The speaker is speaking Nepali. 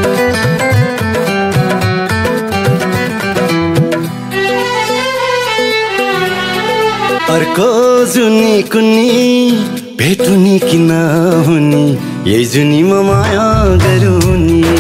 अर्को जुनी कुनी भेटुनी किन हुनी यही जुनीमा माया गरुनी